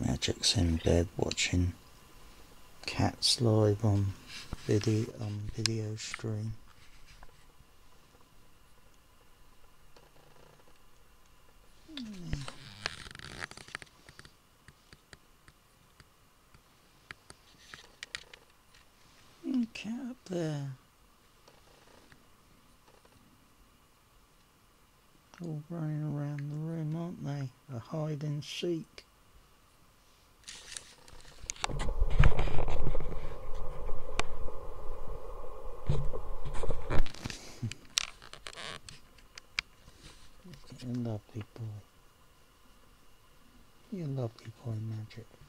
Magic's in bed watching Cats live on video stream. Cat up there. All running around the room, aren't they? A hide and seek. You're a lovely boy. You're a lovely boy, Magic.